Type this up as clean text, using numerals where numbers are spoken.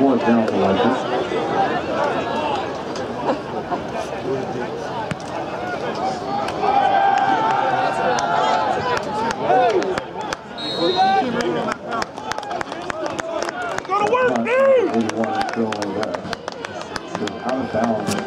4th down for Lakers. Go to work, dude! Still out of bounds.